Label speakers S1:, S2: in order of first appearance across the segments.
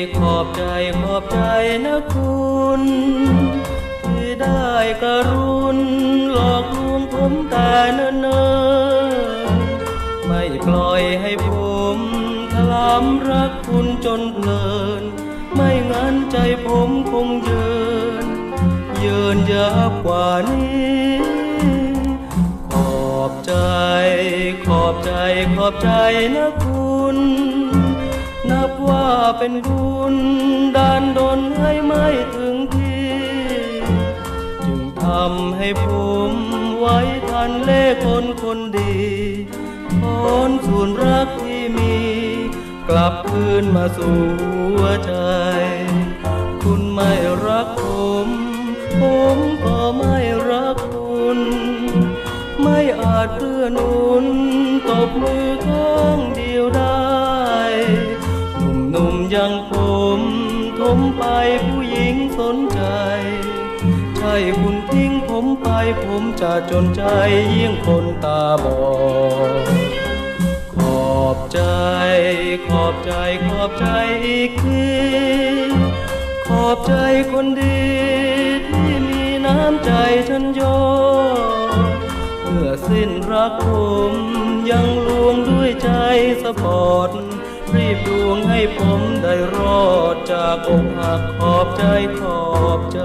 S1: ขอบใจขอบใจนะคุณที่ได้กรุณหลอกลวงผมแต่เนิ่นๆไม่ปล่อยให้ผมถลำรักคุณจนเพลินไม่งั้นใจผมคงเยินยับกว่านี้ขอบใจขอบใจขอบใจนะคุณนับว่าเป็นบุญดานดลให้ไม่ถึงที่จึงทำให้ผมไว้ทันเล่ห์คนดีถอนส่วนรักที่มีกลับคืนมาสู่หัวใจคุณไม่รักผมก็ไม่รักคุณไม่อาจเพื่อหนุนตบมือข้างเดียวได้หนุ่มอย่างผมทมไปผู้หญิงสนใจใช่คุณทิ้งผมไปผมจะจนใจยิ่งคนตาบอดขอบใจขอบใจขอบใจอีกทีขอบใจคนดีที่มีน้ำใจฉันยอมเมื่อสิ้นรักผมยังลวงด้วยใจสปอร์ตรีบดวงให้ผมได้รอดจากอกหักขอบใจขอบใจ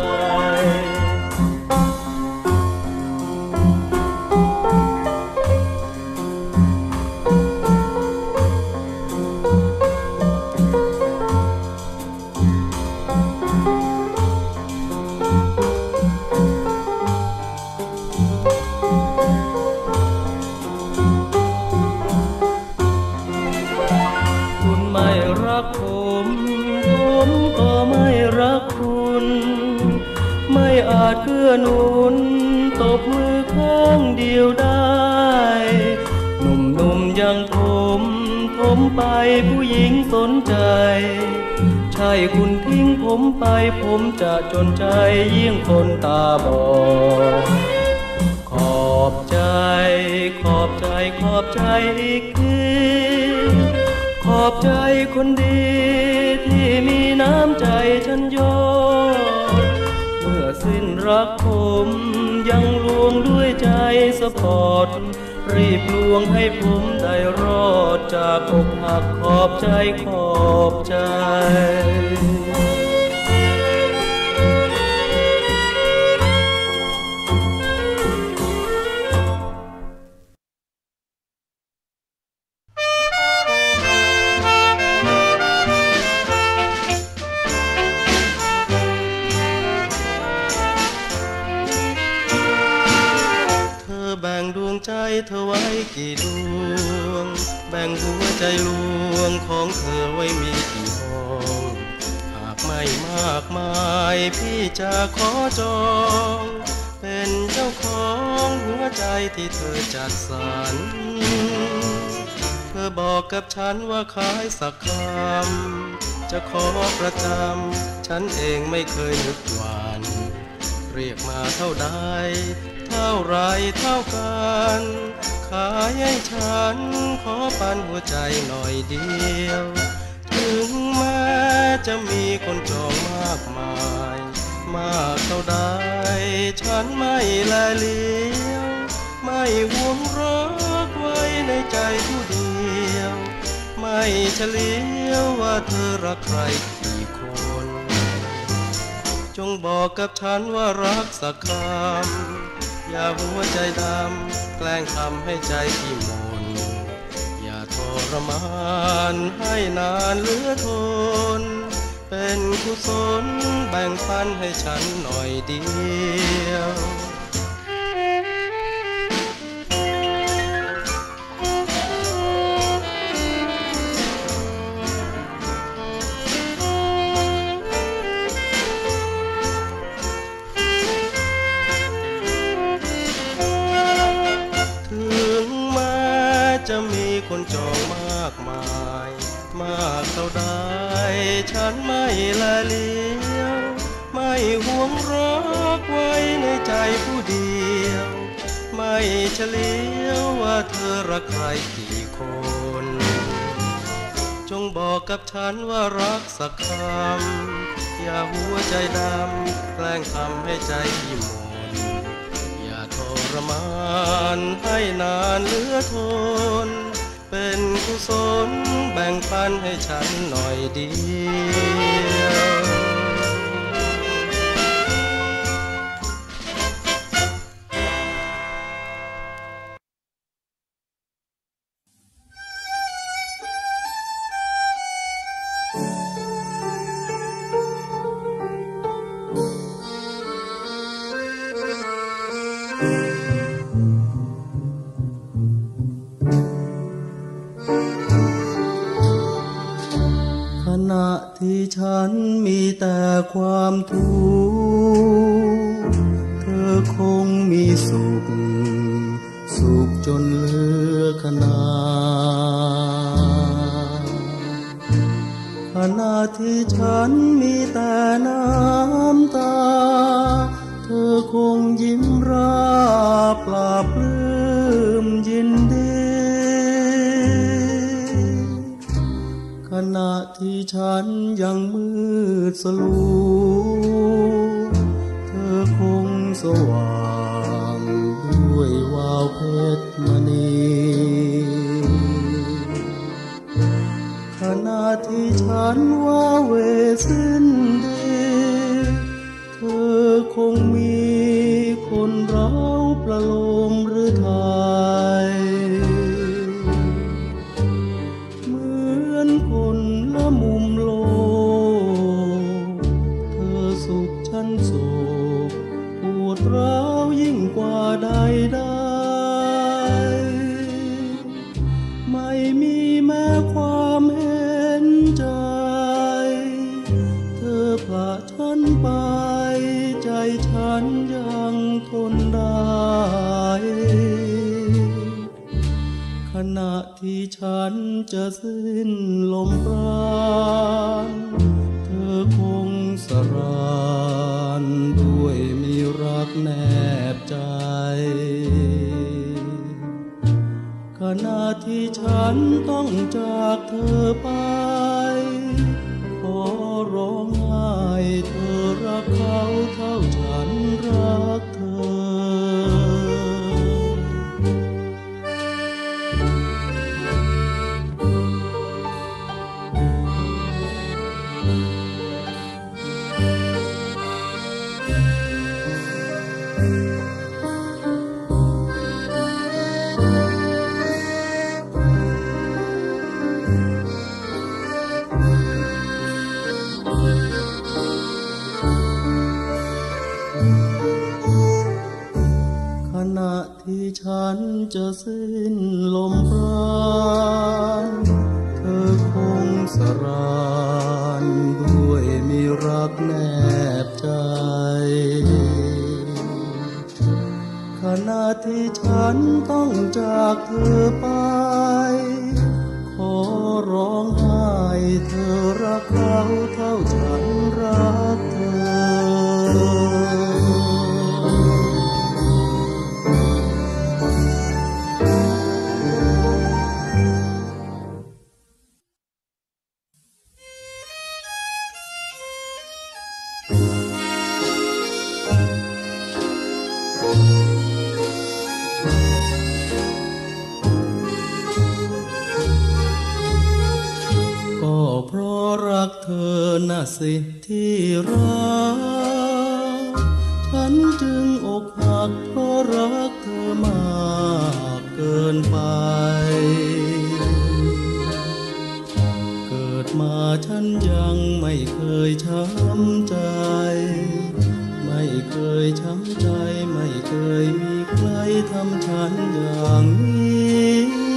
S1: ผมก็ไม่รักคุณไม่อาจเกื้อหนุนตบมือข้างเดียวได้หนุ่มอย่างผมไปผู้หญิงสนใจใช่คุณทิ้งผมไปผมจะจนใจยิ่งคนตาบอดขอบใจขอบใจขอบใจอีกทีขอบใจคนดีที่มีน้ำใจฉันยอดเมื่อสิ้นรักผมยังลวงด้วยใจสปอร์ตรีบลวงให้ผมได้รอดจากอกหักขอบใจขอบใจแบ่งดวงใจเธอไว้กี่ดวงแบ่งหัวใจลวงของเธอไว้มีกี่ห้องหากไม่มากมายพี่จะขอจองเป็นเจ้าของหัวใจที่เธอจัดสรรเธอบอกกับฉันว่าขายสักคำจะขอประจำฉันเองไม่เคยนึกหวั่นเรียกมาเท่าใดเท่าไรเท่ากันขายให้ฉันขอปันหัวใจหน่อยเดียวถึงแม้จะมีคนจองมากมายมากเท่าใดฉันไม่แลเลี้ยวไม่หวงรักไว้ในใจผู้เดียวไม่เฉลียวว่าเธอรักใครกี่คนจงบอกกับฉันว่ารักสักคำอย่าหัวใจดำแกล้งทำให้ใจที่หม่นอย่าทรมานให้นานเหลือทนเป็นกุศลแบ่งปันให้ฉันหน่อยเดียวจะมีคนจองมากมายมากเท่าใดฉันไม่ละเลี้ยวไม่หวงรักไว้ในใจผู้เดียวไม่เฉลียวว่าเธอรักใครกี่คนจจงบอกกับฉันว่ารักสักคำอย่าหัวใจดำแกล้งทำให้ใจอิ่มหมดอย่าทรมานให้นานเหลือทนเป็นกุศลแบ่งปันให้ฉันหน่อยเดียวขณะที่ฉันมีแต่ความทุกข์เธอคงมีสุขจนเหลือขนาดขณะที่ฉันมีแต่น้ำตาเธอคงยิ้มราปลาปลื้มยินดีขณะที่ฉันยังมืดสลัวเธอคงสว่างด้วยวาวเพชรมณีขณะที่ฉันว่าเวสิ้นดีเธอคงมีคนเราประโลมหรือไทยเหมือนคนละมุมโลกเธอสุขฉันโศกปวดร้าวยิ่งกว่าใดไม่มีแม้ความเห็นใจเธอพาฉันไปใจฉันยังทนได้ขณะที่ฉันจะสิ้นลมปราณเธอคงสรานด้วยมีรักแนบใจขณะที่ฉันต้องจากเธอไปขอร้องไห้เธอรักเขาเท่าฉันรักเธอขณะที่ฉันจะสิ้นลมปราณเธอคงสรานด้วยมีรักแนบใจขณะที่ฉันต้องจากเธอไปขอร้องไห้เธอรักเขาเท่าฉันรักเธอเพราะรักเธอน่ะสิที่รักฉันจึงอกหักเพราะรักเธอมากเกินไปเกิดมาฉันยังไม่เคยช้ำใจไม่เคยช้ำใจไม่เคยมีใครทำฉันอย่างนี้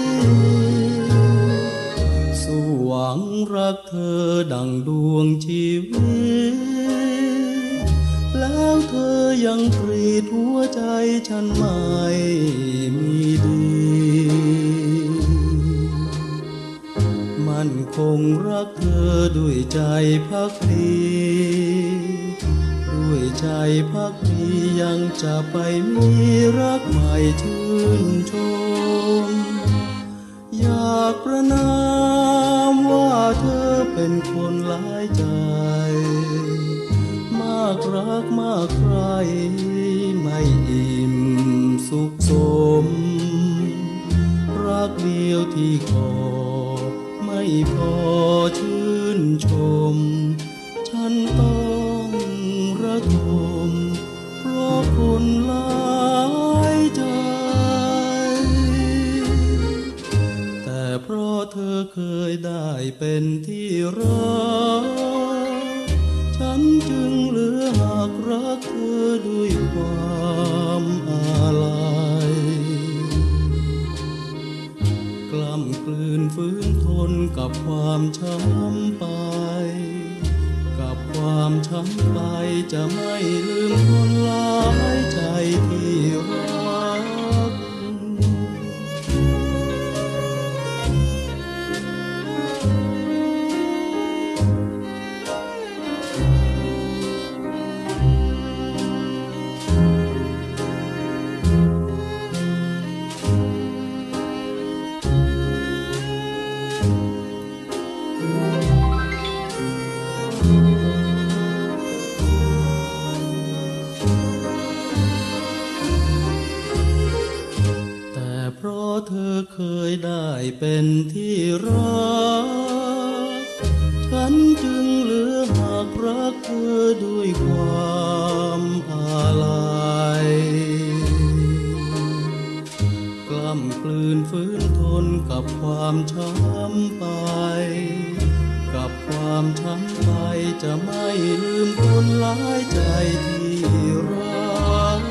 S1: หวังรักเธอดังดวงชีวิตแล้วเธอยังกรีดหัวใจฉันไม่มีดีมั่นคงรักเธอด้วยใจภักดีด้วยใจภักดียังจะไปมีรักใหม่ชื่นชมอยากประนามว่าเธอเป็นคนหลายใจมากรักมากใครไม่อิ่มสุขสมรักเดียวที่ขอไม่พอชื่นชมฉันต้องระทมเพราะคนหลายใจแต่เพราะเธอเคยได้เป็นที่รักฉันจึงเหลือหากรักเธอด้วยความอาลัยกล้ำกลืนฝืนทนกับความช้ำไปกับความช้ำไปจะไม่ลืมคนหลายใจที่รักเพราะเธอเคยได้เป็นที่รักฉันจึงเหลือหากรักเธอด้วยความอาลัยกล้ำกลืนฝืนทนกับความช้ำไปกับความช้ำไปจะไม่ลืมคนหลายใจที่รัก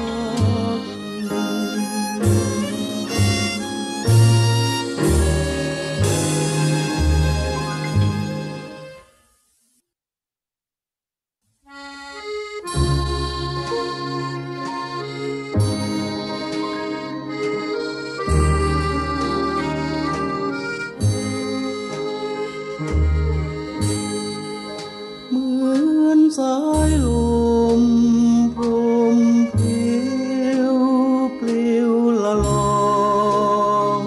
S1: สายลมพรมเพลียวปลิวละลอง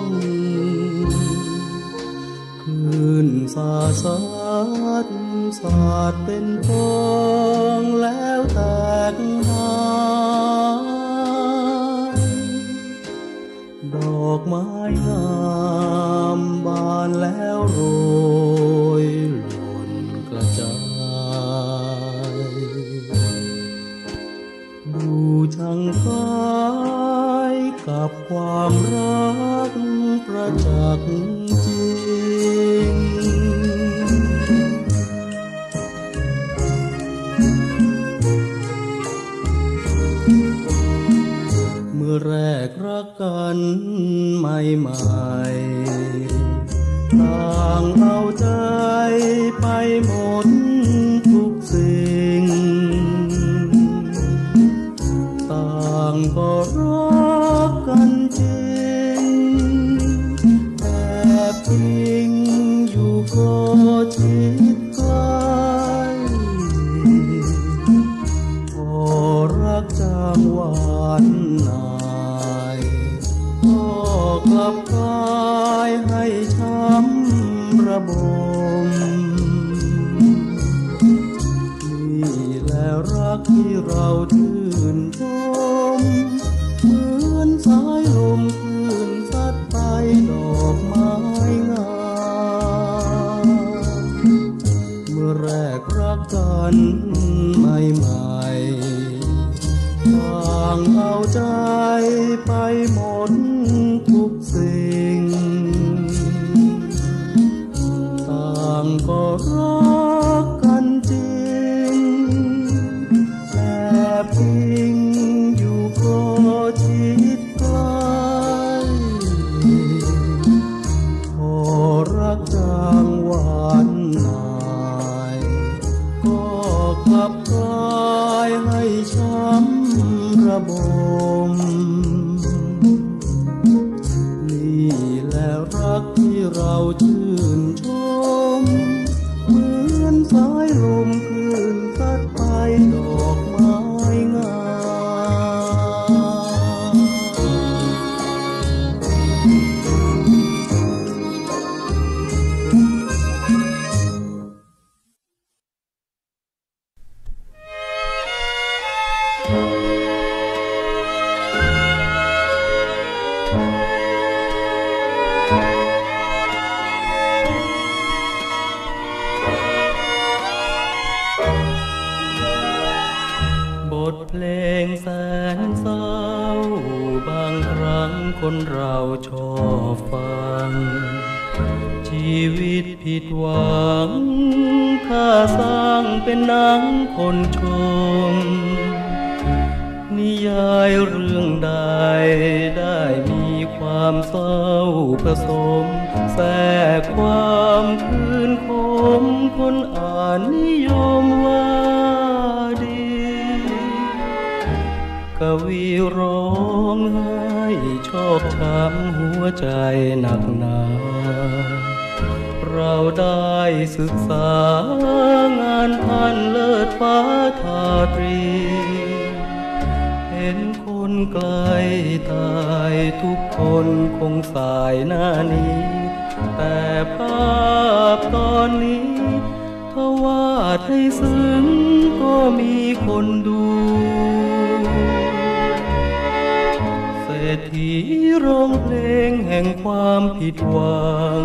S1: คลื่นสาสัดสาดเป็นฟองแล้วแตกหายดอกไม้งามบานแล้วโรยหล่นกระจายดูช่างคล้ายกับความรักประจักษ์จริงเมื่อแรกรักกันใหม่ๆต่างเอาใจไปหมดทุกสิ่งต่างก็รักกันจริงแต่พิงอยู่ก็ชิดใกล้พอรักจางหวานนายก็กลับกลายให้ช้ำระบมนี่แหละรักที่เราชื่นชมเหมือนสายลมคลื่นซัดไปดอกไม้งามเมื่อแรกรักกันใหม่ๆต่างเอาใจไปหมดทุกสิ่งต่างก็รักกันจริงแต่พิงอยู่ก็ชิดใกล้พอรักจางหวานนายก็กลับกลายให้ช้ำระบมนี่แหละรักที่เราชื่นชมเหมือนสายลมคลื่นซัดไปดอกไม้งามบทเพลงแสนเศร้าบางครั้งคนเราชอบฟังชีวิตผิดหวังถ้าสร้างเป็นหนังคนชมนิยายเรื่องใดได้มีความเศร้าผสมแทรกความคืนคมคนอ่านนิยมว่าดีกวีร้องไห้ชอกช้ำหัวใจหนักหนาเราได้ศึกษางานพันเลิศฟ้าทาตรีเห็นคนไกลตายทุกคนคงสายหน้านี้แต่ภาพตอนนี้ถ้าวาดให้ซึ้งก็มีคนดูเศรษฐีร้องเพลงแห่งความผิดหวัง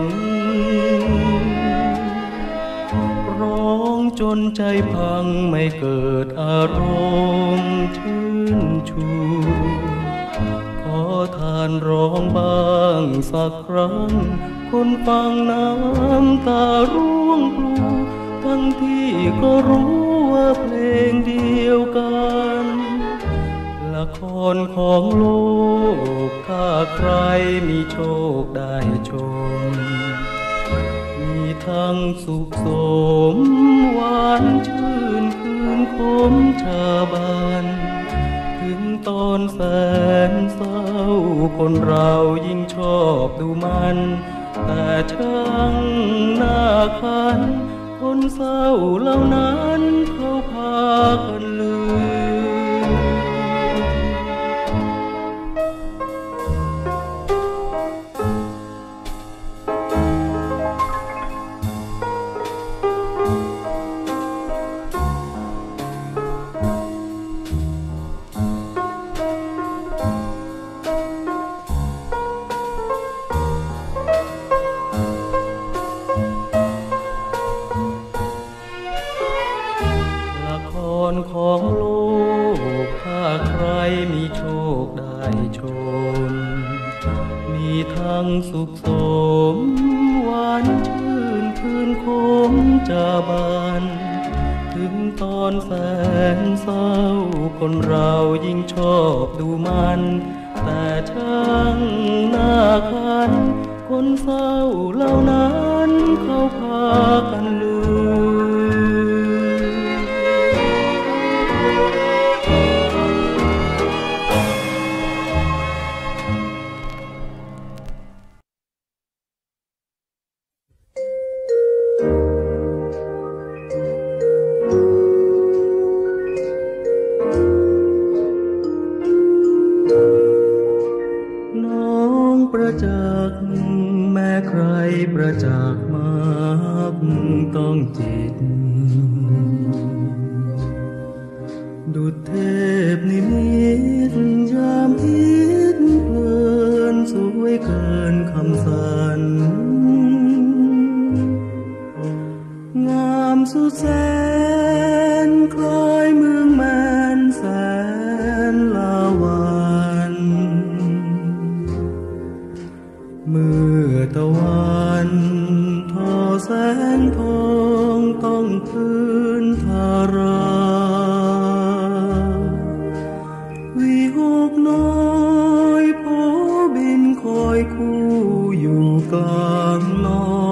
S1: ร้องจนใจพังไม่เกิดอารมณ์ชื่นชูขอทานร้องบ้างสักครั้งคนฟังน้ำตาร่วงพลูทั้งที่ก็รู้ว่าเพลงเดียวกันละครของโลกถ้าใครมีโชคได้ชมมีทั้งสุขสมหวานชื่นคืนคมชาบานถึงตอนแสนเศร้าคนเรายิ่งชอบดูมันแต่ช่างน่าคันคนเศร้าเหล่านั้นเขาพากันลืมของโลกถ้าใครมีโชคได้ชมมีทั้งสุขสมหวานชื่นคืนคมจาบานถึงตอนแสนเศร้าคนเรายิ่งชอบดูมันแต่ช่างน่าคันคนเศร้าเหล่านั้นเขาพากันลืมประจักษ์แม้ใครประจักษ์มากต้องจิตดุจเทพนิมิตยามพิษเพลินสวยเกินคำสรรงามสุดแสนคล้ายเมืองแมนแสนลาวันเมื่อตะวันทอแสงทองต้องพื้นทาราวิหกน้อยโผบินคอยคู่อยู่กลางล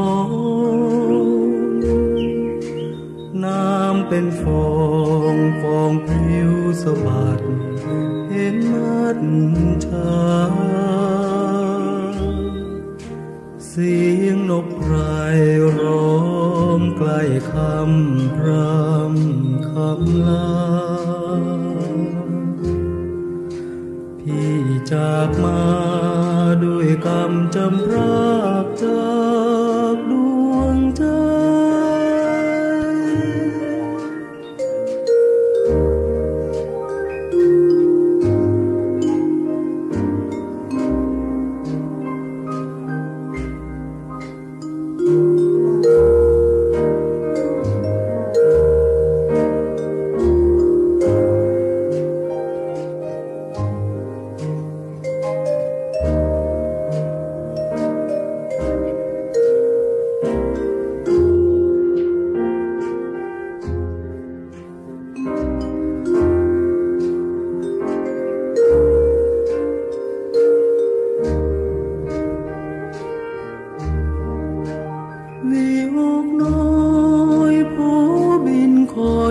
S1: มน้ำเป็นฟองผิวสะบัดเห็นมัดชาเสียงนกไพรร้องใกล้คำพรำคำลาพี่จากมาด้วยกรรมจำพรากจากดวงใจ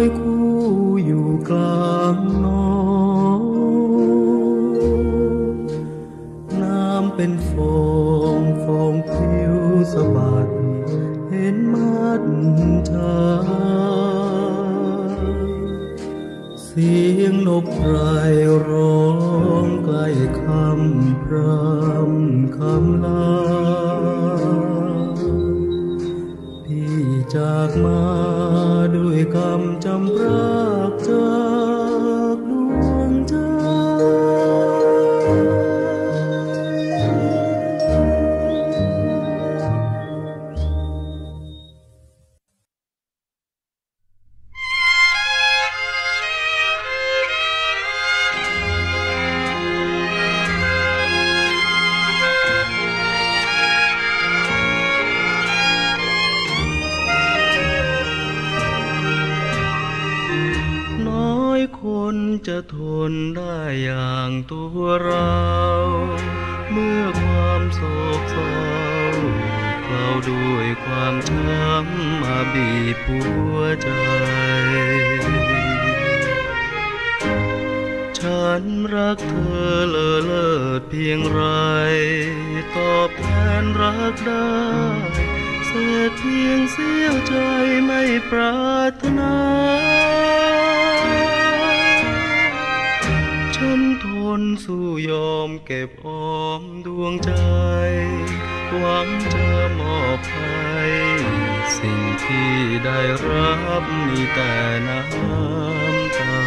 S1: คู่อยู่กลางน้องน้ำเป็นฟองฟองผิวสะบัดเห็นมัดชาเสียงนกไพรร้องใกล้คำพรำคำลาพี่จากมาด้วยคำจำพรากจากดวงใจคนจะทนได้อย่างตัวเราเมื่อความโศกเศร้าเคล้าด้วยความช้ำมาบีบหัวใจฉันรักเธอเลิศเลิศเพียงไรตอบแทนรักได้เศษเพียงเสี้ยวใจไม่ปรารถนาฉันทนสู้ยอมเก็บออมดวงใจหวังจะมอบให้สิ่งที่ได้รับมีแต่น้ำตา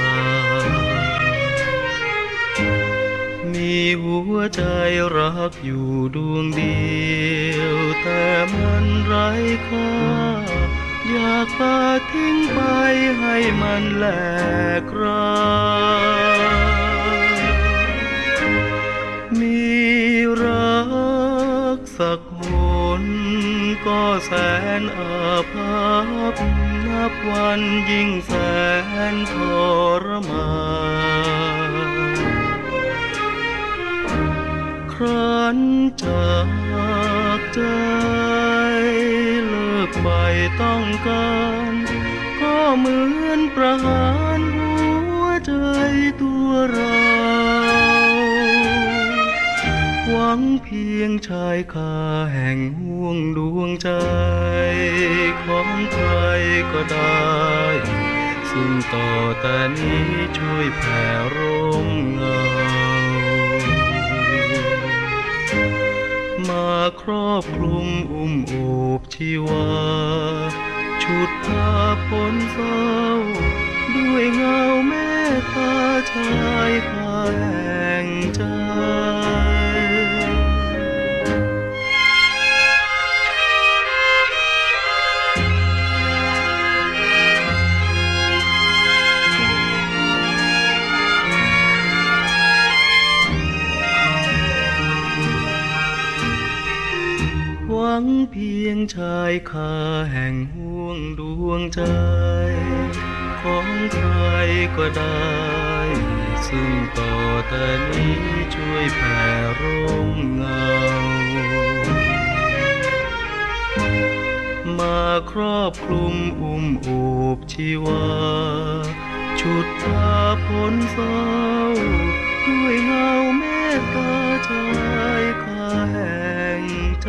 S1: มีหัวใจรักอยู่ดวงเดียวแต่มันไร้ค่าอยากพาทิ้งไปให้มันแหลกรามีรักสักหนก็แสนอาภัพนับวันยิ่งแสนทรมานครั้นจากใจเลิกไปต้องการก็เหมือนประหารหัวใจตัวเราหวังเพียงชายคาแห่งห่วงดวงใจของใครก็ได้ซึ่งต่อแต่นี้ช่วยแผ่ร่มเงามาครอบคลุมอุ้มโอบชีวาฉุดพาพ้นเศร้าด้วยเงาเมตตาชายคาแห่งใจหวังเพียงชายคาแห่งห่วงดวงใจของใครก็ได้ซึ่งต่อแต่นี้ช่วยแผ่ร่มเงามาครอบคลุมอุ้มโอบชีวาฉุดพาพ้นเศร้าด้วยเงาเมตตาชายคาแห่งใจ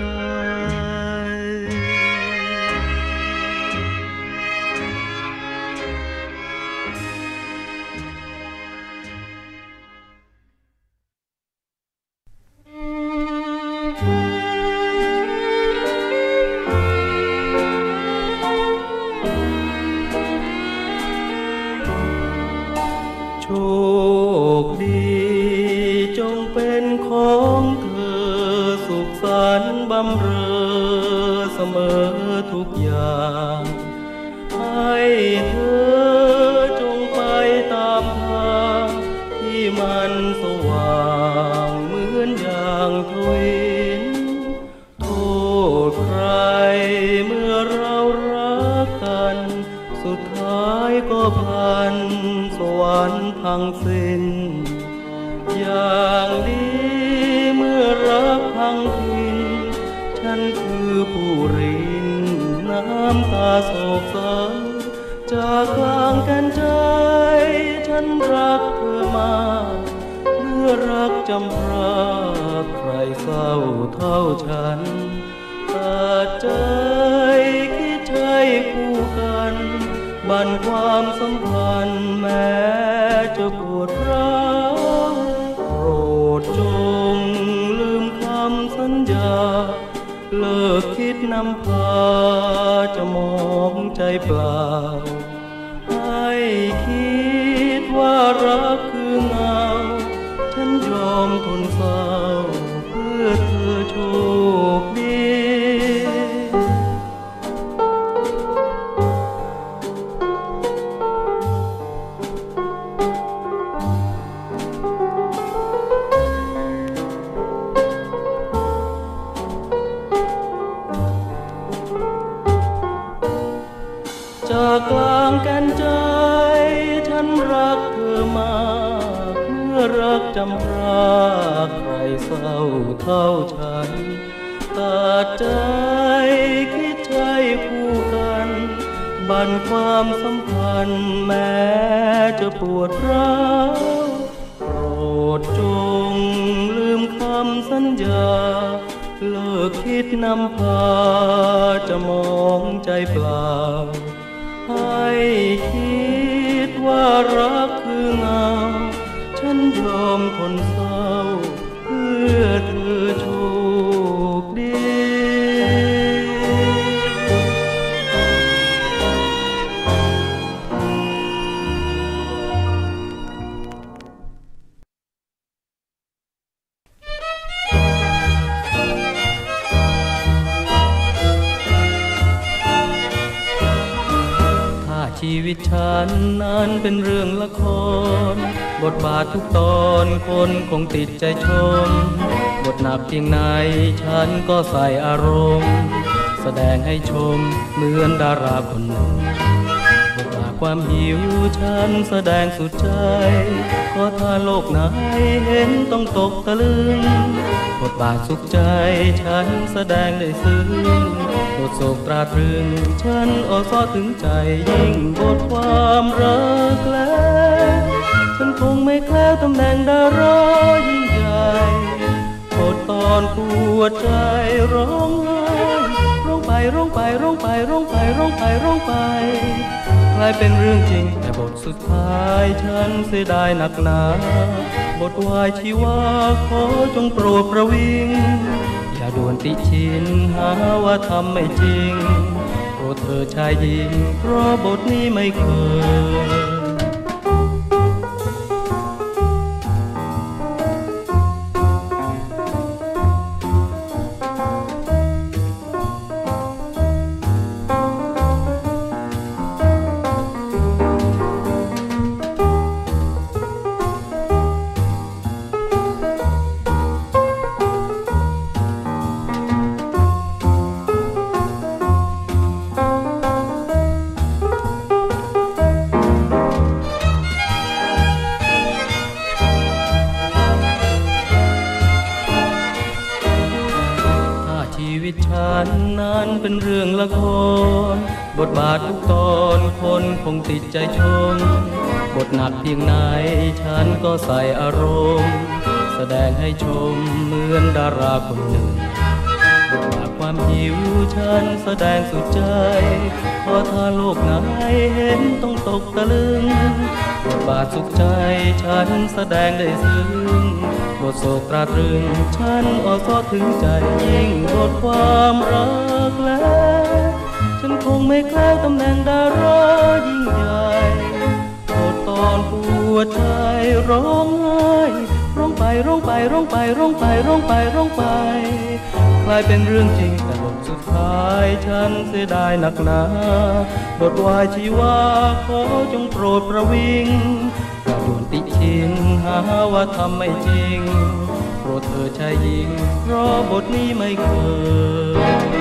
S1: โชคดีจงเป็นของเธอสุขสันต์บำเรอเสมอทุกอย่างให้เธอจงไปตามทางที่มันสว่างเหมือนอย่างทวินโทษใครเมื่อเรารักกันสุดท้ายก็พันสวรรค์พังสิ้นอย่างดีเมื่อรักพังพินฉันคือผู้รินน้ำตาโศกเศร้าจจากกลางกันใจฉันรักเธอมาเมื่อรักจำพรากใครเศร้าเท่าฉันตัดใจคิดใช่คู่กันบั่นความสัมพันธ์แม้จะปวดร้าวโปรดจงลืมคำสัญญาเลิกคิดนำพาจะมองใจเปล่าให้คิดว่ารักคือเงาฉันยอมทนเศร้าเพื่อเธอโชคดีจากกลางกันใจฉันรักเธอมากเมื่อรักจำพรากใครเศร้าเท่าฉันตัดใจคิดใช่คู่กันบั่นความสัมพันธ์แม้จะปวดร้าวโปรดจงลืมคำสัญญาเลิกคิดนำพาจะมองใจเปล่าให้คิดว่ารักคือเงาฉันยอมทนเศร้าเพื่อเธอโชคดี ชีวิตฉันนั้นเป็นเรื่องละครบทบาททุกตอนคนคงติดใจชมบทหนักเพียงไหนฉันก็ใส่อารมณ์แสดงให้ชมเหมือนดาราคนหนึ่งบทบาทความหิวฉันแสดงสุดใจก็ถ้าโลกไหนเห็นต้องตกตะลึงบทบาทสุขใจฉันแสดงได้ซึ้งบทโศกตราตรึงฉันอ้อซ้อถึงใจยิ่งบทความรักแล้วฉันคงไม่แคล้วตำแหน่งดารายิ่งใหญ่บทตอนปวดใจร้องไห้ร้องไปร้องไปร้องไปร้องไปร้องไปร้องไปกลายเป็นเรื่องจริงแต่บทสุดท้ายฉันเสียดายหนักหนาบทวายชีวาขอจงโปรดประวิงอย่าด่วนติชินหาว่าทำไม่จริงโปรดเธอชายหญิงเพราะบทนี้ไม่เคยฉันนั้นเป็นเรื่องละครบทบาททุกตอนคนคงติดใจชมบทหนักเพียงไหนฉันก็ใส่อารมณ์แสดงให้ชมเหมือนดาราคนหนึ่งบทบาทความหิวฉันแสดงสุดใจพอถ้าโลกไหนเห็นต้องตกตะลึงบทบาทสุขใจฉันแสดงได้ซึ้งบทโศกตราตรึงฉันอ้อซ้อถึงใจยิ่งบทความรักแล้วฉันคงไม่แคล้วตำแหน่งดารายิ่งใหญ่บทตอนปวดใจร้องไห้ร้องไปร้องไปร้องไปร้องไปร้องไปร้องไปกลายเป็นเรื่องจริงแต่บทสุดท้ายฉันเสียดายหนักหนาบทวายชีวาขอจงโปรดประวิงอย่าด่วนติชินหาว่าทำไม่จริงโปรดเธอชายหญิงเพราะบทนี้ไม่เคย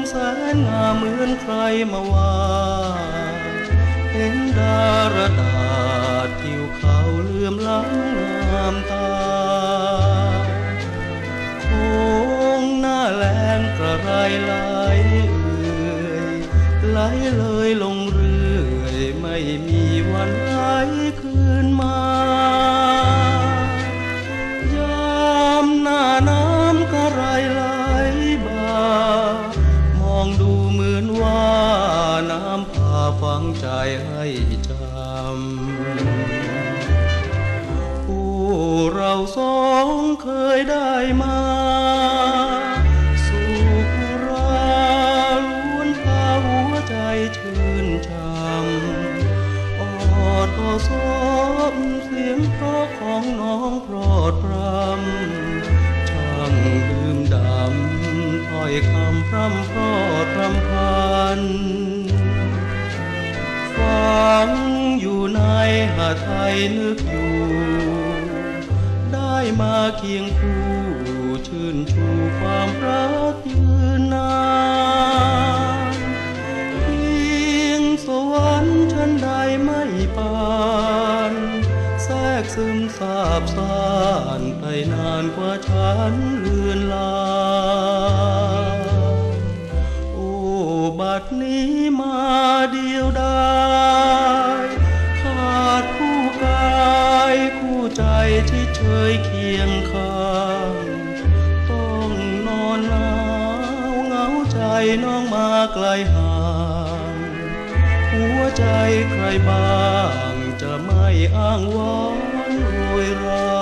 S1: แสนงามเหมือนใครมาว่าเห็นดารดาษผิวเขาเหลื่อมล้ำงามตาโค้งหน้าแลงกระไรไหลไหลเลยลงเรื่อยไม่มีวันไหลคืนมายามหน้าน้ำกระไรไหลบ่ามองดูเหมือนว่าน้ำพาฝังใจให้จำผู้เราสองเคยได้มาสู่กุราล้วนพาหัวใจชื่นชำอดโอซบเสียงเพราะของน้องโปรดปรำช่างดื่มดำถ้อยคำพร่ำเพราะรำพันฟังอยู่ในหาไทยนึกอยู่ได้มาเคียงคู่ชื่นชูความรักยืนนานเพียงสวรรค์ฉันใดไม่ปานแทรกซึมซาบซ่านไปนานกว่าฉันเลือนลางโอ้บัดนี้มาเดียวดายขาดคู่กายคู่ใจที่เคยเคียงข้างต้องนอนหนาวเหงาใจน้องมาไกลห่างหัวใจใครบ้างจะไม่อ้างว้างโรยรา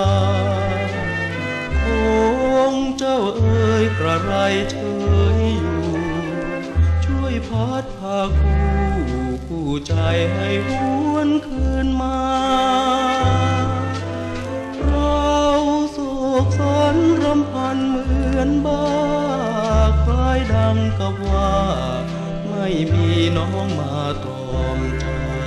S1: คงเจ้าเอ๋ยกระไรเฉยอยู่ช่วยพัดพาคู่ใจให้หวนคืนมาเราโศกสันรำพันเหมือนบ้าคล้ายดังกับว่าไม่มีน้องมาตรอมใจ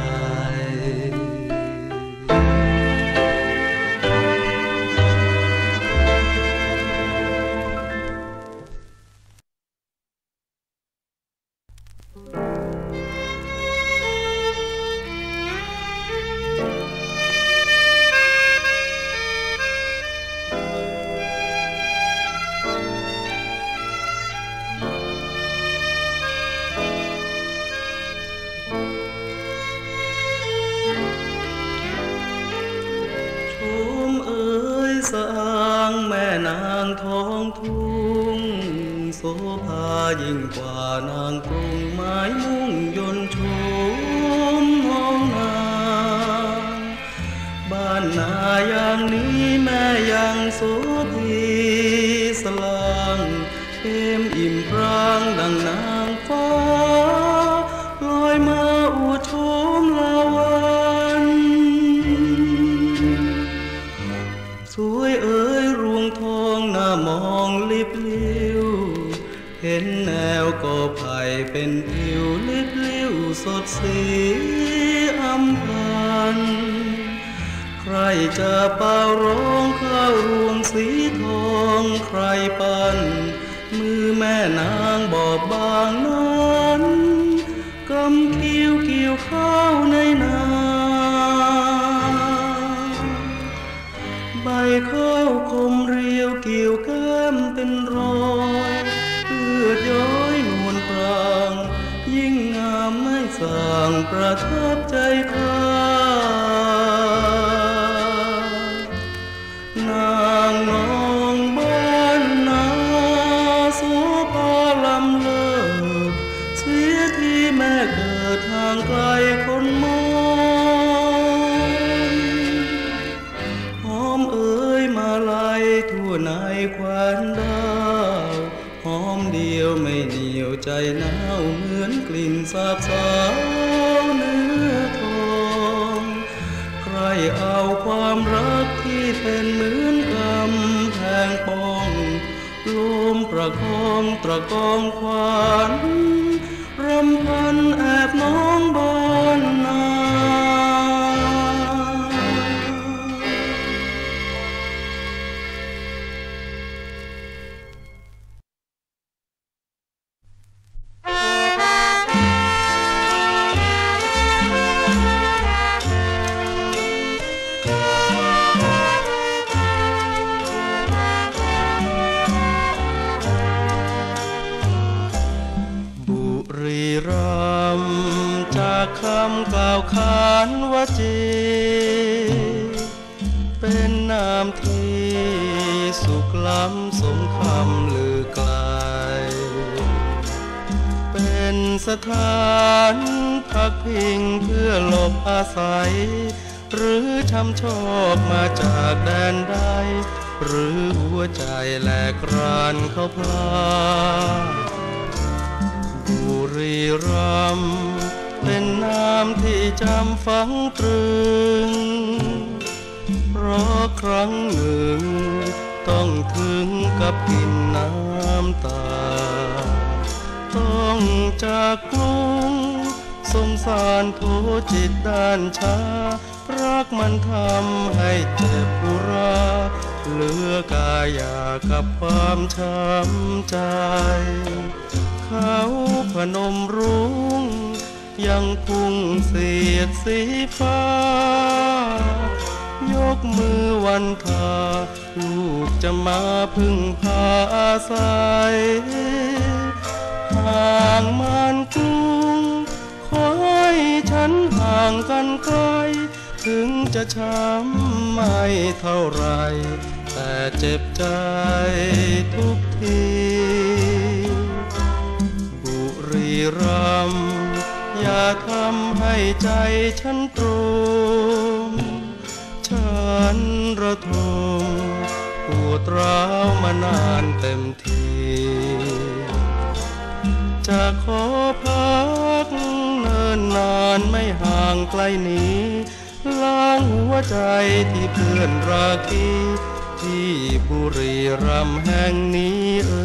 S1: สร้างแม่นางทองทุ่งโสภายิ่งกว่านางกรุงไม้มุ่งยนต์ชมห้องนางบ้านนาอย่างนี้แม่ยังโสภีสลางเต็มอิ่มพรางดังนางฟ้าลอยมาอวดชมลาวันสวยเอ๋ยรวงทองหน้ามองลิบลิ้วเห็นแนวก่อไผ่เป็นผิวลิบลิ้วสดสีอำพันใครจะเป่าร้องเข้ารวงสีทองใครปันมือแม่นางบอบบางนั้นกำคิ้วเกี่ยวข้าวในนาใบข้าวคมเรียวเกี่ยวแก้มเป็นรอยเลือดย้อยนวลปรางยิ่งงามไม่ส่างประทับใจข้านางนองบ้านนาโสภาลำเลิกเสียที่แม่เกิดทางไกลคนมองหอมเอ๋ยมาลัยทั่วในแคว้นดาวหอมเดียวไม่เหนียวใจหนาวเหมือนกลิ่นสาบสาวเนื้อทองใครเอาความรักที่เป็นเหมือนกำแพงป้องลมประคองตะกองขวัญรำพันแอบน้องบ้านนาคำกล่าวขานวจีเป็นนามที่สุขล้ำสมคำลือไกลเป็นสถานพักพิงเพื่อหลบอาศัยหรือช้ำชอกมาจากแดนใดหรือหัวใจแหลกรานเขาพลาบุรีรัมย์เป็นนามที่จำฝังตรึงเพราะครั้งหนึ่งต้องถึงกับกินน้ำตาต้องจากกรุงสงสารโทจิตด้านชารักมันทำให้เจ็บอุราเหลือกายากับความช้ำใจเขาพนมรุ้งยังพุ่งเสียดสีฟ้ายกมือวันทาลูกจะมาพึ่งพาอาศัยห่างมานกรุงขอให้ฉันห่างกันไกลถึงจะช้ำไม่เท่าไรแต่เจ็บใจทุกทีบุรีรัมย์อย่าทำให้ใจฉันตรมฉันระทมปวดร้าวมานานเต็มทีจะขอพักเนิ่นนานไม่ห่างไกลนี้ล้างหัวใจที่เพื่อนราคีที่บุรีรัมย์แห่งนี้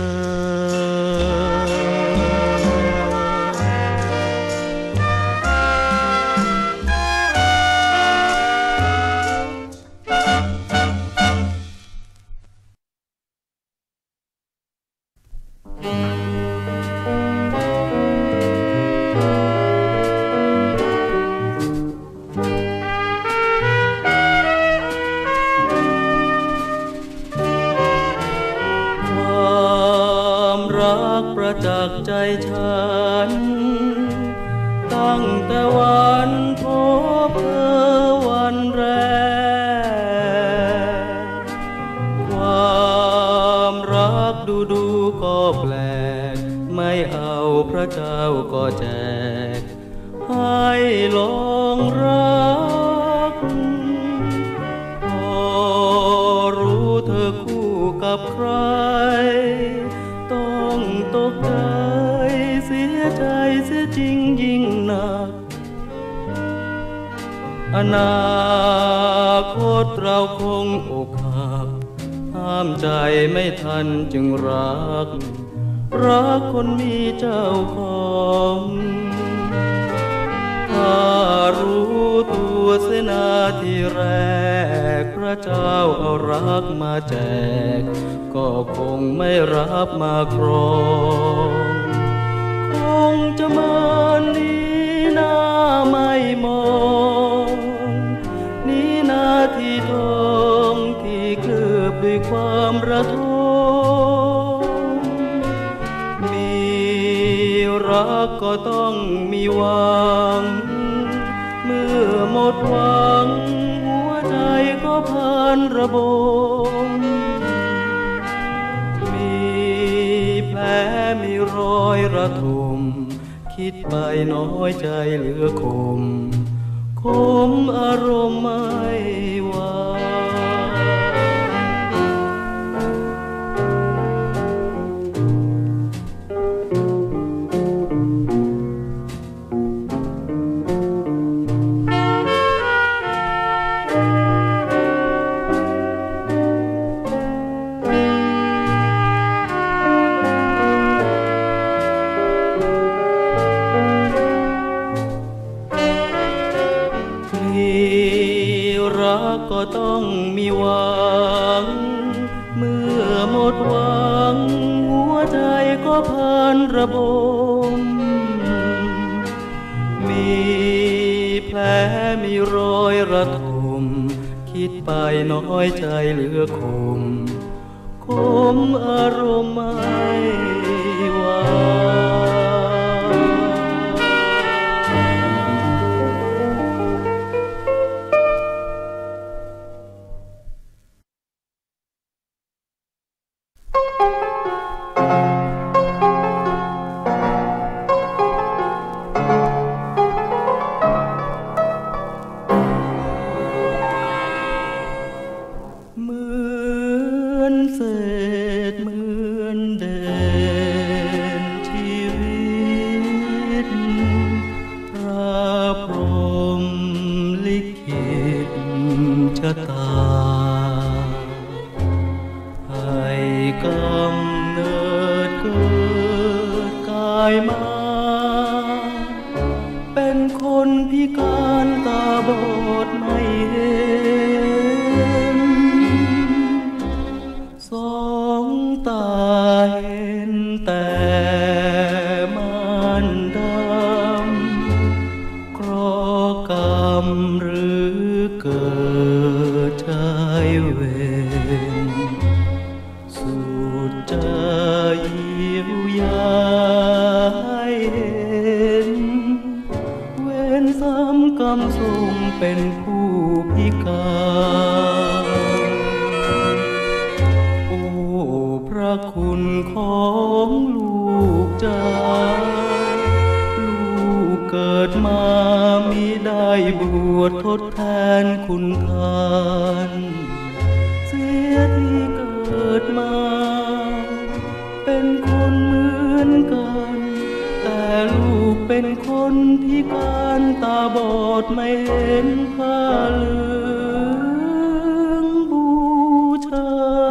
S1: จากใจฉันตั้งแต่วันพบเธอวันแรกความรักดูก็แปลกไม่เอาพระเจ้าก็แจกให้ลองรักพอรู้เธอคู่กับใครต้องตกใจเสียใจเสียจริงยิ่งหนักอนาคตเราคงอกหักห้ามใจไม่ทันจึงรักคนมีเจ้าของถ้ารู้ตัวเสียนาทีแรกพระเจ้าเอารักมาแจกก็คงไม่รับมาครองคงจะมานี้หน้าไม่มองนี้นาทีทองที่เคลือบด้วยความระทมมีรักก็ต้องมีหวังเมื่อหมดหวังหัวใจก็พันระบมแผลมีรอยระทมคิดไปน้อยใจเหลือคมอารมณ์ไม่ไหวก็ต้องมีหวังเมื่อหมดหวังหัวใจก็พันระบมมีแผลมีรอยระทมคิดไปน้อยใจเหลือคมอารมณ์ไม่ไหวายมาเป็นคนพิการตาบอดไม่เห็นสองตาเห็นแต่มันดำเพราะกรรมหรือเกิดชายเวรสุดใจเยียวยาให้เห็นเวรซ้ำกรรมส่งเป็นผู้พิการโอ้พระคุณของลูกจ้าลูกเกิดมามิได้บวชทดแทนคุณทานเสียที่เกิดมาเป็นคนเหมือนกันแต่ลูกเป็นคนพิการตาบอดไม่เห็นผ้าเหลืองบูชา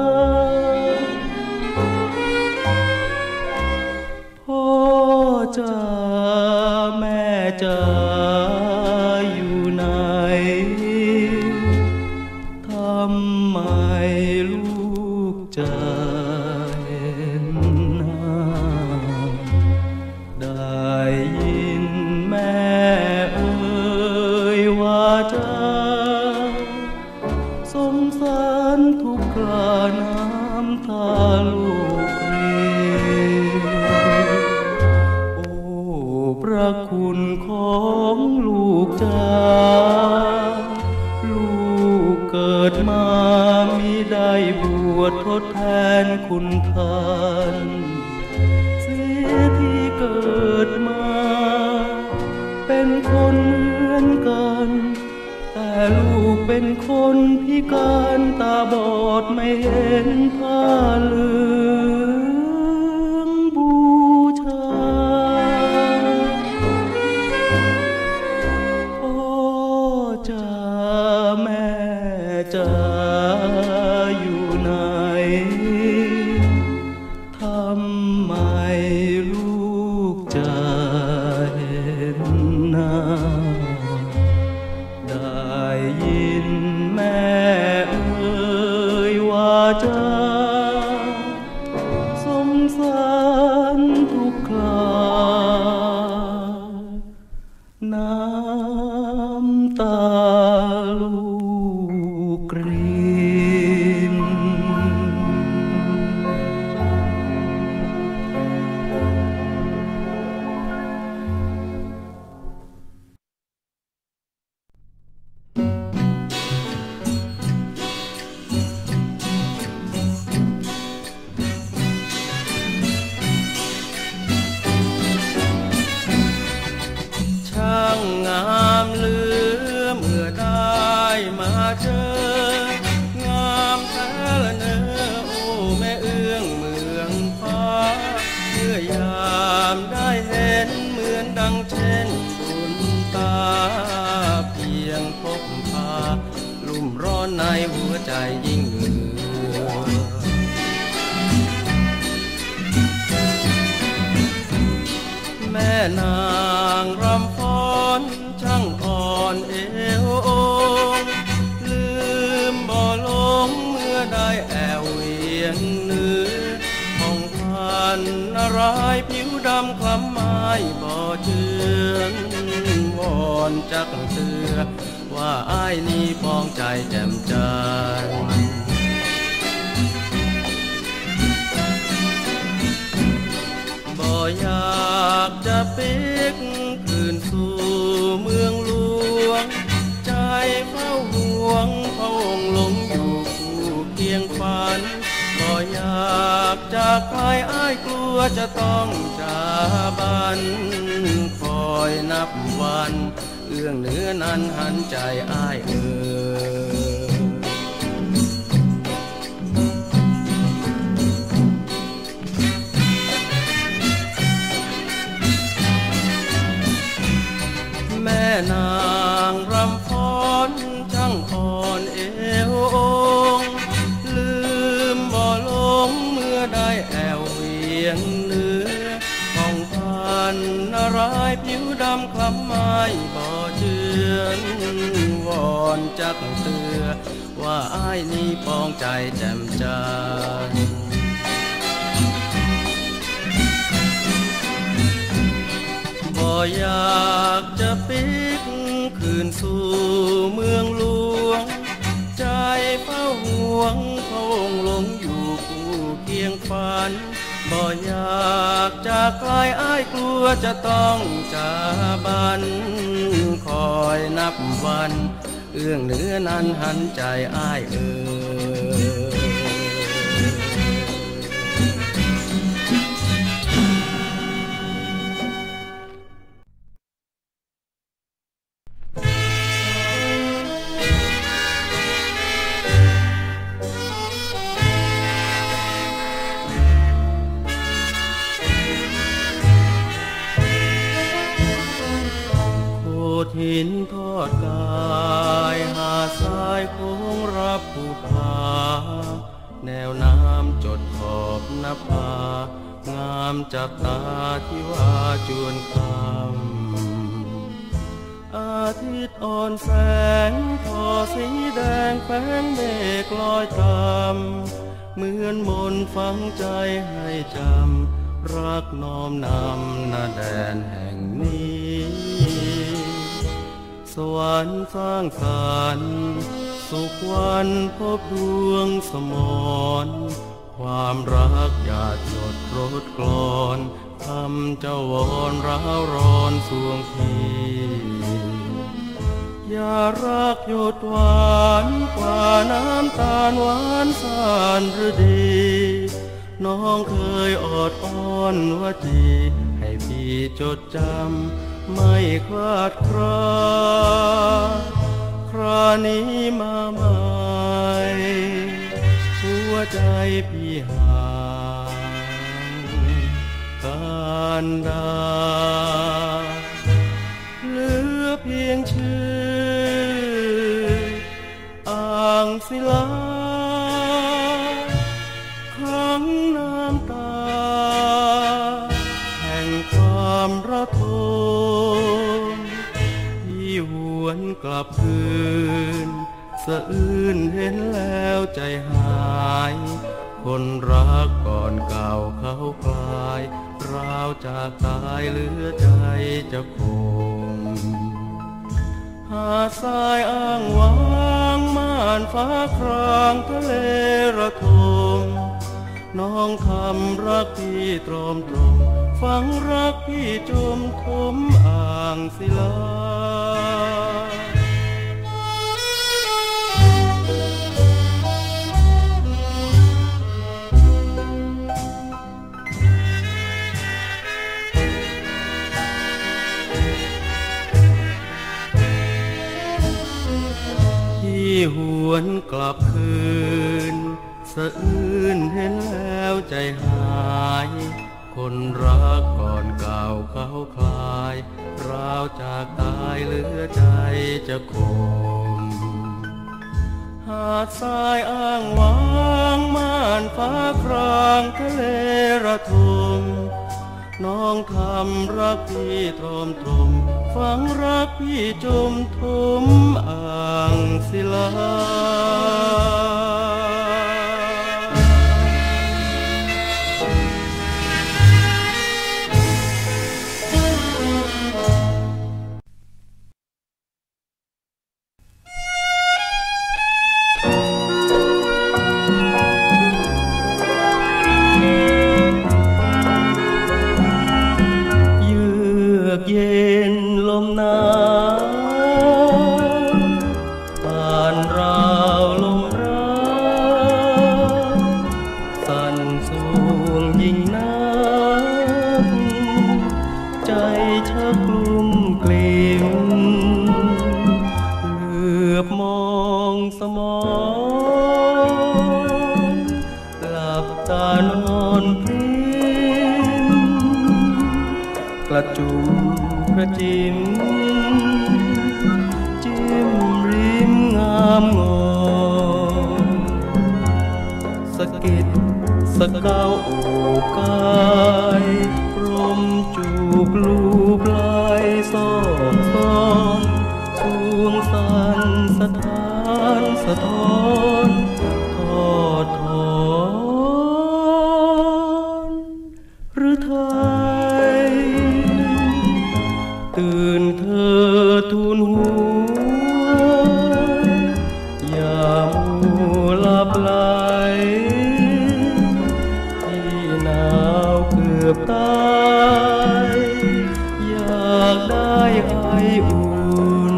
S1: พ่อจ๋าแม่จ๋าอยู่ไหนทำไมลูกจะเห็นหน้าได้ยินแม่เอ่ยว่าจะสงสารทุกคราน้ำตาลูกเรียโอ้พระคุณของลูกจ้าลูกเกิดมามิได้บวชทดแทนคุณทานเสียที่เกิดมาเป็นคนเหมือนกันแต่ลูกเป็นคนพิการตาบอดไม่เห็นผ้าเหลืองบูชาพ่อจ๋าแม่จ๋าอยู่ไหนทำไมลูกจะเห็นหน้าได้ยินแม่เอ่ยว่าจะสงสารทุกคราน้ำตาลูกกรินช่างงามเหลือเมื่อได้มาเจองามแท้ละเนอโอ้แม่เอื้องเมืองฟ้าเมื่อยามได้เห็นเหมือนดังเช่นบุญตาเพียงพบพาลุ่มร้อนในหัวใจยิ่งเหลือแม่นางรำฟ้อนช่างอ่อนเอวโองลืมบ่ลงเมื่อได้แอวเวียนเนื้อของพันนารายผิวดำคล้ำไม้บ่เจือนวอนจักเตือว่าอ้ายนี้ปองใจแจ่มจันทร์บ่อยากจะปิกคืนสู่เมืองหลวงใจเฝ้าห่วงพระองค์หลงอยู่คู่เคียงฝันบ่อยากจากใครอ้ายกลัวจะต้องจากบ้านคอยนับวันเอื้องเนื้อนั้นหันใจอ้ายแม่นางรำฟ้อนช่างอ่อนเอวโองลืมบ่ลงเมื่อได้แอวเวียงเนื้อของพัรายผิวดำคล้ำไม้บ่เจือนวอนจักเตือว่าอ้ายนี้ปองใจแจ่มจันทร์บ่อยากจะปิกคืนสู่เมืองหลวงใจเฝ้าห่วงพะวงหลงอยู่คู่เคียงฝันบ่อยากจะคลายอ้ายกลัวจะต้องจากบันคอยนับวันเอื้องเนื้อนั้นหันใจอ้ายหินทอดกายหาดทรายโค้งรับภูผาแนวน้ำจดขอบนภางามจับตาที่ว่าจวนคำอาทิตย์อ่อนแสงทอสีแดงแฝงเมฆลอยตามเหมือนมนต์ฝังใจให้จำรักน้อมนำนาแดนแห่งนี้สวรรค์สร้างสรรค์สุขวันพบดวงสมรความรักหยาดหยดรดกลอนทำเจ้าวอนร้าวร้อนสวงพีอย่ารักหยดหวานกว่าน้ำตาลหวานสานหรือดีน้องเคยอดอ้อนว่าจีให้พี่จดจำไม่คลาดคลาครานี้มาใหม่หัวใจพี่ห่างกันดาเหลือเพียงชื่ออ่างศิลาขังน้ำตาแห่งความระทมที่หวนกลับคืนสะอื้นเห็นแล้วใจหายคนรักก่อนเก่าเขาคลายราวจากตายเหลือใจจะคงหาดทรายอ้างว้างม่านฟ้าครางทะเลระทมน้องทำรักพี่ตรอมตรมฝังรักพี่จมทมอ่างศิลาที่หวนกลับคืนสะอื้นเห็นแล้วใจหายคนรักก่อนเก่าเขาคลายราวจากตายเหลือใจจะคมหาดทรายอ้างว้างม่านฟ้าครางทะเลระทมน้องทำรักพี่ตรอมตรมฝังรักพี่จมทมอ่างศิลาเย็นลมหนาวผ่านราวลมรักสั่นสูงยิ่งนักใจชักกลุ้มกลิ่มเหลือบมองสมองหลับตานอนพลิ้มกระจุมกระจิ้มจิ้มริมงามงอนสะกิดสะเก้าโอบกายพรมจุบลูบลายซอกซ้อนสวงสันสถานสะท้อนทอดถอนหรือไทยตื่นเธอทูลหัวอย่ามัวหลับไหลที่หนาวเกือบตายอยากได้ไออุ่น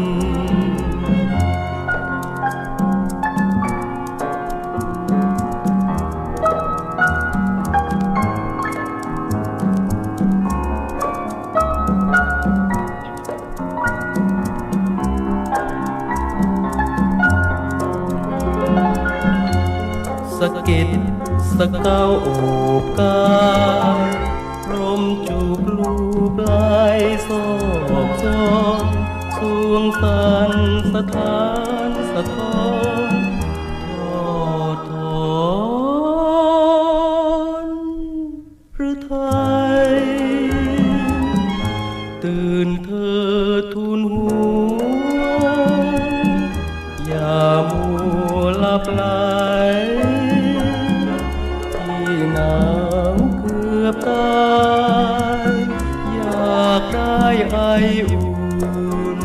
S1: สะกิดสะเก้าโอบกายพรมจูบลูบลายซอกซ้อนสวงสันสถานสะท้อนทอดถอนหรือไทยตื่นเธอทูลหัวอย่ามัวหลับไหลที่หนาวเกือบตายอยากได้ไออุ่น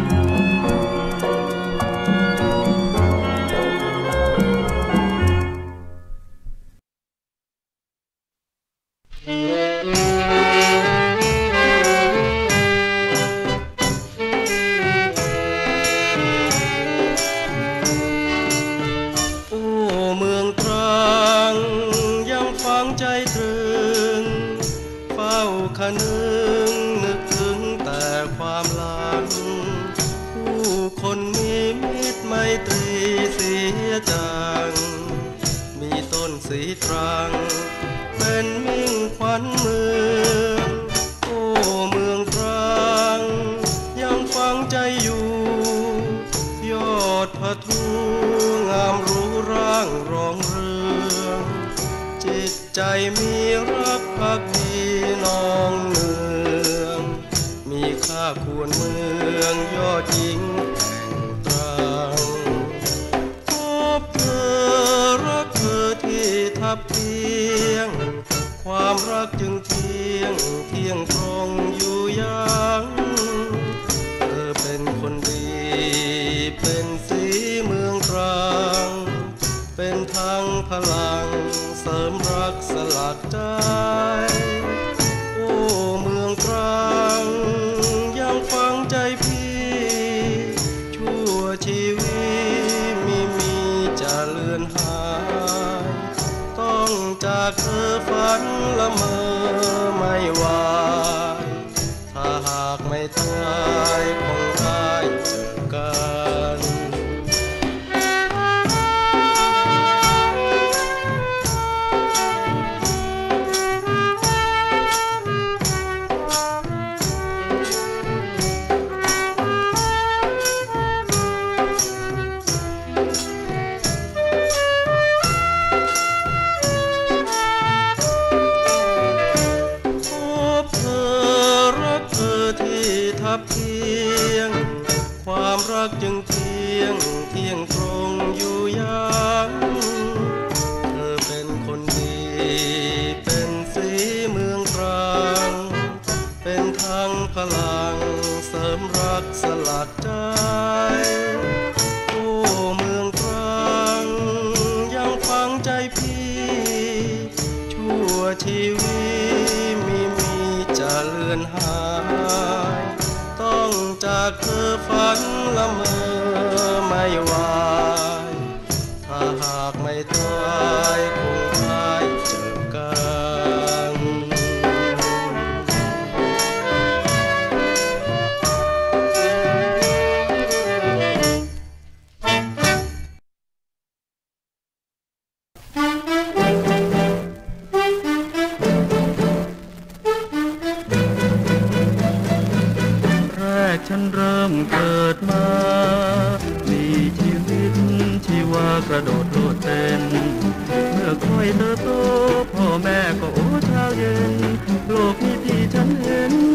S1: โอ้เมืองตรังยังฝังใจตรึงเฝ้าคะนึงนึกถึงแต่ความหลังผู้คนมีมิตรไมตรีเสียจังมีต้นสีตรังเป็นมิ่งขวัญเมืองโอ้เมืองตรังยังฝังใจอยู่ยอดผาทูงามรู้ร่างรองเรืองจิตใจมีรักภักดีนองเนืองมีค่าควรเมืองยอดหญิงแห่งตรังพบเธอรักเธอที่ทับเทียงความรักจึงเที่ยงตรงอยู่ยังเธอเป็นคนดีเป็นสีเมืองตรังเป็นทั้งพลังเสริมรักสลักใจโอ้เมืองตรังยังฝังใจพี่ชั่วชีวิตมีจะเลือนหายต้องจากเธอฝันละเมอไม่ไหวถ้าหากไม่ตายคงได้เจอกันทับเทียงความรักจึงเที่ยงตรงอยู่ยังเธอเป็นคนดีเป็นสีเมืองตรังเป็นทั้งพลังเสริมรักสลักใจโอ้เมืองตรังยังฝังใจพี่ชั่วชีวิตมีจะเลือนหายต้องจากเธอฝันละเมอไม่ไหวถ้าหากไม่ตายคงได้เจอกัน ฉันเริ่มเกิดมามีชีวิตชีวากระโดดโลดเต้นเมื่อค่อยเติบโตพ่อแม่ก็โอ้เช้าเย็นโลกนี้ที่ฉันเห็น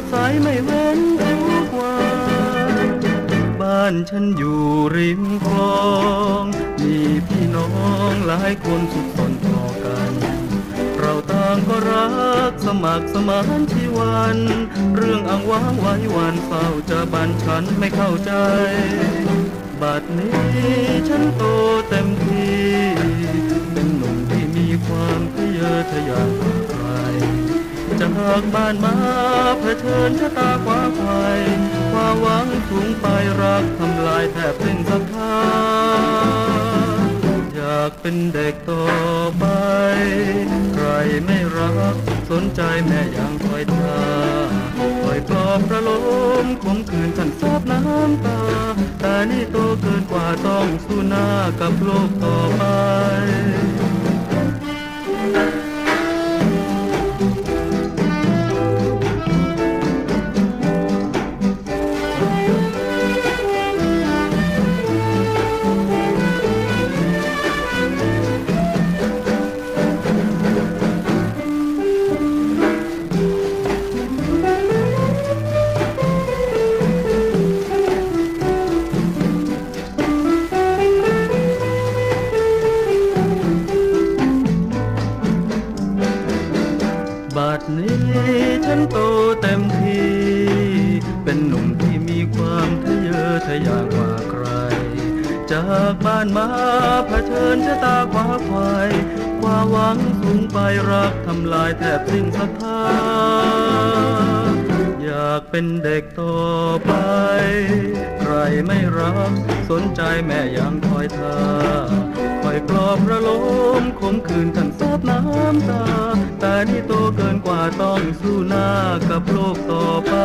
S1: ใสไม่เว้นทุกวันบ้านฉันอยู่ริมคลองมีพี่น้องหลายคนสุขสนต่อกันเราต่างก็รักสมัครสมานชีวันเรื่องอ้างว้างไว้วันเฝ้าจะบันฉันไม่เข้าใจบัดนี้ฉันโตเต็มที่เป็นหนุ่มที่มีความทะเยอทะยานกว่าใครจากบ้านมาเผชิญชะตาขวาไขว่ความหวังสูงไปรักทำลายแทบสิ้นศรัทธาอยากเป็นเด็กต่อไปใครไม่รักสนใจแม่ยังคอยท่าคอยปลอบประโลมคมคืนท่านซาบน้ำตาแต่นี่โตเกินกว่าต้องสู้หน้ากับโลกต่อไปบัดนี้ฉันโตเต็มที่เป็นหนุ่มที่มีความทะเยอทะยานกว่าใครจากบ้านมาเผชิญชะตาขวาไขว่ความหวังสูงไปรักทำลายแทบสิ้นศรัทธาอยากเป็นเด็กต่อไปใครไม่รักสนใจแม่ยังคอยท่าคอยปลอบประโลมคมคืนท่านซาบน้ำตาแต่นี่โตเกินกว่าต้องสู้หน้ากับโลกต่อไป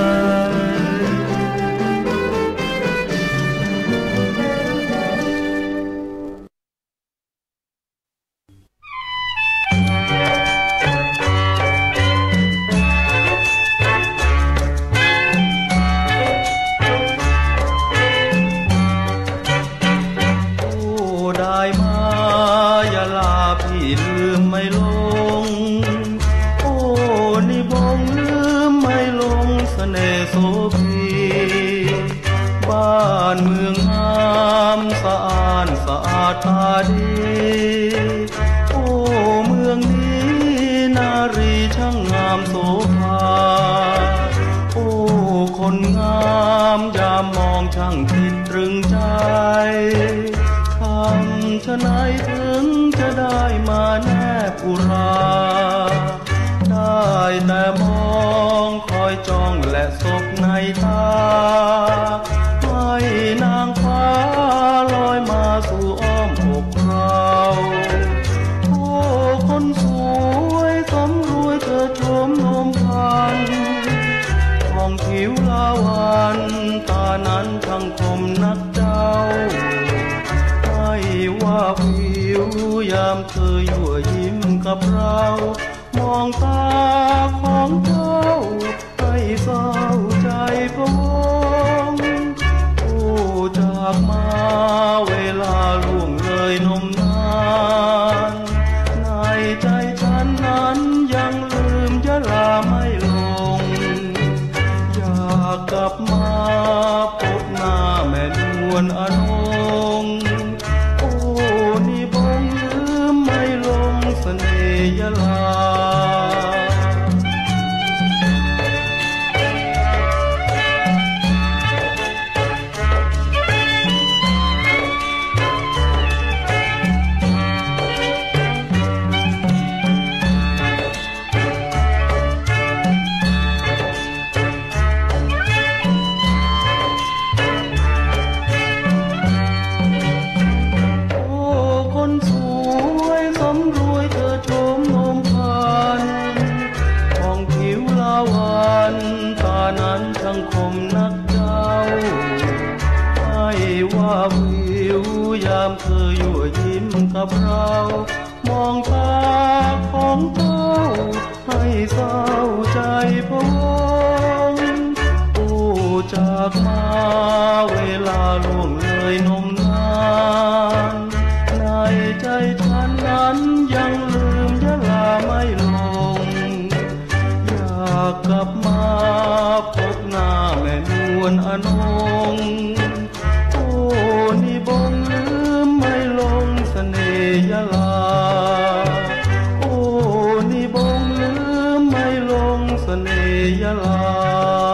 S1: ลืมไม่ลงโอ้นี่บงลืมไม่ลงเสน่ห์โสภีบ้านเมืองงามสะอาดสะอาดตาดีโอ้เมืองนี้นารีช่างงามโสภาโอ้คนงามยามมองช่างติดตรึงใจทำฉะไหนถึงจะได้มาแนบอุราได้แต่มองคอยจ้องและศพในตาให้นางฟ้าลอยมาสู่อ้อมอกเราโอ้คนสวยสมรวยเธอชมนมพันมองผิวลาวันตานั้นช่างคมนักเจ้าว่าผิวยามเธอยั่วยิ้มกับเรามองตาของเจ้าให้เศร้าใจพะวงโอ้จากมาเวลาล่วงเลยนมนานในใจฉันนั้นยังลืมยะลาไม่ลงอยากกลับมาพบหน้าแม่นวลอนงเสน่ห์ยะลาเธอยั่วยิ้มกับเรามองตาของเจ้าให้เศร้าใจพะวงโอ้จากมาเวลาล่วงเลยนมนานในใจฉันนั้นยังลืมยะลาไม่ลงอยากกลับมาลา